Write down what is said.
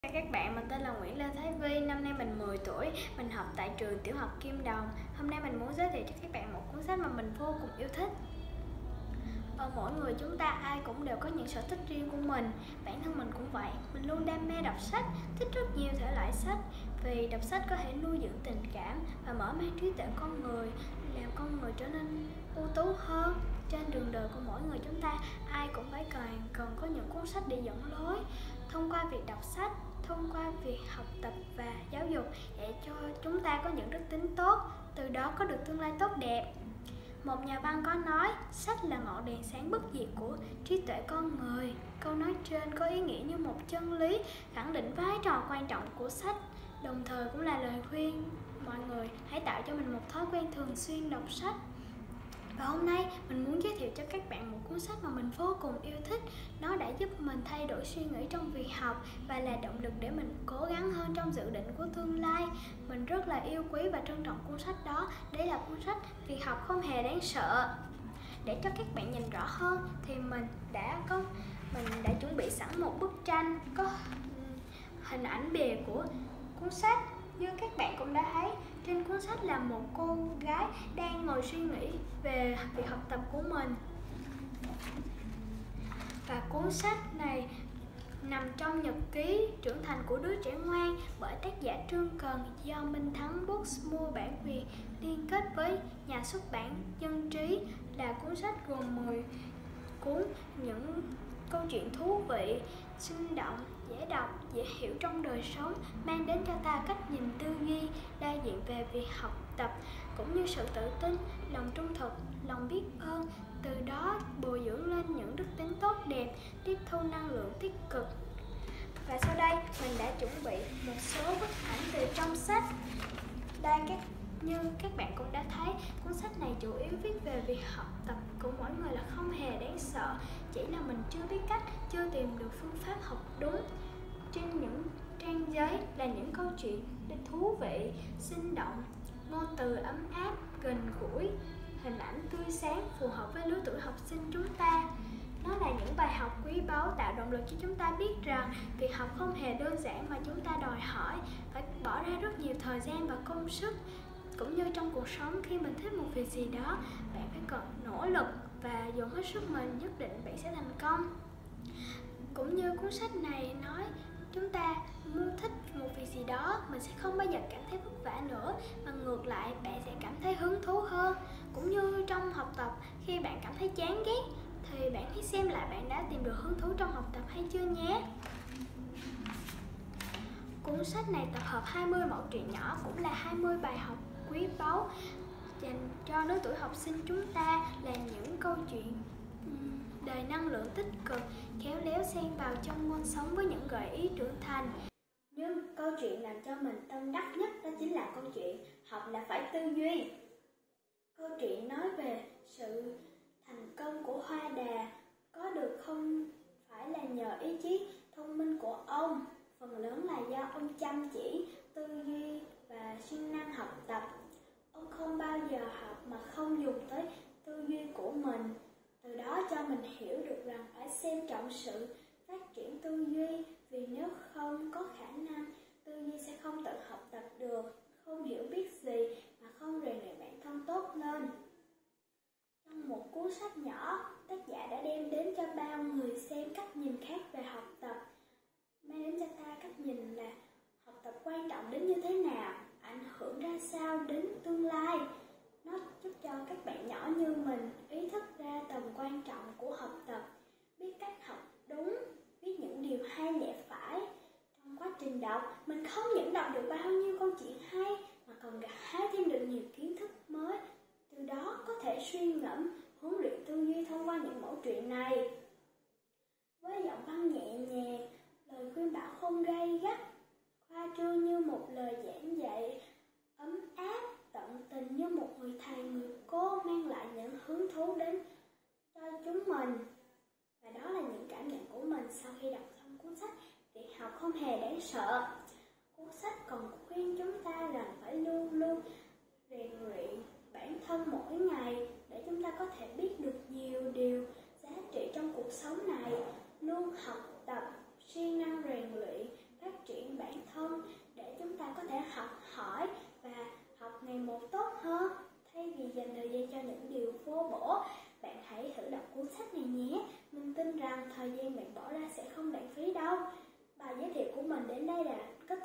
Chào các bạn, mình tên là Nguyễn Lê Thái Vi, năm nay mình 10 tuổi, mình học tại trường tiểu học Kim Đồng. Hôm nay mình muốn giới thiệu cho các bạn một cuốn sách mà mình vô cùng yêu thích. Mỗi người chúng ta ai cũng đều có những sở thích riêng của mình. Bản thân mình cũng vậy, mình luôn đam mê đọc sách, thích rất nhiều thể loại sách. Vì đọc sách có thể nuôi dưỡng tình cảm và mở mang trí tuệ con người, làm con người trở nên ưu tú hơn. Trên đường đời của mỗi người chúng ta, ai cũng phải cần có những cuốn sách để dẫn lối. Thông qua việc đọc sách, thông qua việc học tập và giáo dục để cho chúng ta có những đức tính tốt, từ đó có được tương lai tốt đẹp. Một nhà văn có nói, sách là ngọn đèn sáng bất diệt của trí tuệ con người. Câu nói trên có ý nghĩa như một chân lý, khẳng định vai trò quan trọng của sách, đồng thời cũng là lời khuyên mọi người hãy tạo cho mình một thói quen thường xuyên đọc sách. Và hôm nay mình muốn giới thiệu cho các bạn một cuốn sách mà mình vô cùng yêu thích. Nó đã giúp mình thay đổi suy nghĩ trong việc học và là động lực để mình cố gắng hơn trong dự định của tương lai. Mình rất là yêu quý và trân trọng cuốn sách đó. Đây là cuốn sách Việc học không hề đáng sợ. Để cho các bạn nhìn rõ hơn thì mình đã chuẩn bị sẵn một bức tranh có hình ảnh bìa của cuốn sách. Như các bạn cũng đã thấy, trên cuốn sách là một cô gái đang ngồi suy nghĩ về việc học tập của mình. Và cuốn sách này nằm trong nhật ký trưởng thành của đứa trẻ ngoan bởi tác giả Trương Cần, do Minh Thắng Books mua bản quyền liên kết với nhà xuất bản Dân Trí. Là cuốn sách gồm 10 cuốn những câu chuyện thú vị, sinh động, dễ đọc, dễ hiểu trong đời sống, mang đến cho ta cách nhìn tư duy đa dạng về việc học tập, cũng như sự tự tin, lòng trung thực, lòng biết ơn, từ đó bồi dưỡng lên những đức tính tốt đẹp, tiếp thu năng lượng tích cực. Và sau đây mình đã chuẩn bị một số bức ảnh từ trong sách. Như các bạn cũng đã thấy, cuốn sách này chủ yếu viết về việc học tập của mỗi người là không hề đáng sợ, chỉ là mình chưa biết cách, chưa tìm được phương pháp học đúng. Trên những trang giấy là những câu chuyện thú vị, sinh động, ngôn từ ấm áp, gần gũi, hình ảnh tươi sáng phù hợp với lứa tuổi học sinh chúng ta. Nó là những bài học quý báu tạo động lực cho chúng ta biết rằng việc học không hề đơn giản mà chúng ta đòi hỏi phải bỏ ra rất nhiều thời gian và công sức. Cũng như trong cuộc sống, khi mình thích một việc gì đó, bạn phải cần nỗ lực và dùng hết sức mình, nhất định bạn sẽ thành công. Cũng như cuốn sách này nói, chúng ta muốn thích một việc gì đó, mình sẽ không bao giờ cảm thấy vất vả nữa, mà ngược lại bạn sẽ cảm thấy hứng thú hơn. Cũng như trong học tập, khi bạn cảm thấy chán ghét thì bạn hãy xem lại bạn đã tìm được hứng thú trong học tập hay chưa nhé. Cuốn sách này tập hợp 20 mẩu chuyện nhỏ, cũng là 20 bài học quý báu dành cho lứa tuổi học sinh chúng ta, là những câu chuyện đầy năng lượng tích cực, khéo léo xen vào trong môn sống với những gợi ý trưởng thành. Nhưng câu chuyện làm cho mình tâm đắc nhất đó chính là câu chuyện học là phải tư duy. Câu chuyện nói về sự thành công của Hoa Đà có được không phải là nhờ ý chí thông minh của ông, phần lớn là do ông chăm chỉ, tư duy và siêng năng học tập. Ông không bao giờ học mà không dùng tới tư duy của mình. Từ đó cho mình hiểu được rằng phải xem trọng sự phát triển tư duy, vì nếu không có khả năng, tư duy sẽ không tự học tập được, không hiểu biết gì mà không rèn luyện bản thân tốt lên. Trong một cuốn sách nhỏ, tác giả đã đem đến cho bao người xem cách nhìn khác về học tập, mang đến cho ta cách nhìn là học tập quan trọng đến như thế nào, ảnh hưởng ra sao đến tương lai. Nó giúp cho các bạn nhỏ như mình ý thức ra tầm quan trọng của học tập, biết cách học đúng, biết những điều hay lẽ phải. Trong quá trình đọc, mình không những đọc được bao nhiêu câu chuyện hay mà còn gặt hái thêm được nhiều kiến thức mới. Từ đó có thể suy ngẫm, huấn luyện tư duy thông qua những mẫu chuyện này. Với giọng văn nhẹ nhàng, lời khuyên bảo không gay gắt, khoa trương như một lời giảng dạy, ấm áp, tận tình như một người thầy người cô, mang lại những hứng thú đến cho chúng mình. Và đó là những cảm nhận của mình sau khi đọc xong cuốn sách Việc học không hề đáng sợ. Cuốn sách còn khuyên chúng ta rằng phải luôn luôn rèn luyện bản thân mỗi ngày để chúng ta có thể biết được nhiều điều giá trị trong cuộc sống này, luôn học tập, siêng năng rèn luyện phát triển bản thân để chúng ta có thể học hỏi và học ngày một tốt hơn. Thay vì dành thời gian cho những điều vô bổ, bạn hãy thử đọc cuốn sách này nhé. Mình tin rằng thời gian bạn bỏ ra sẽ không lãng phí đâu. Bài giới thiệu của mình đến đây là kết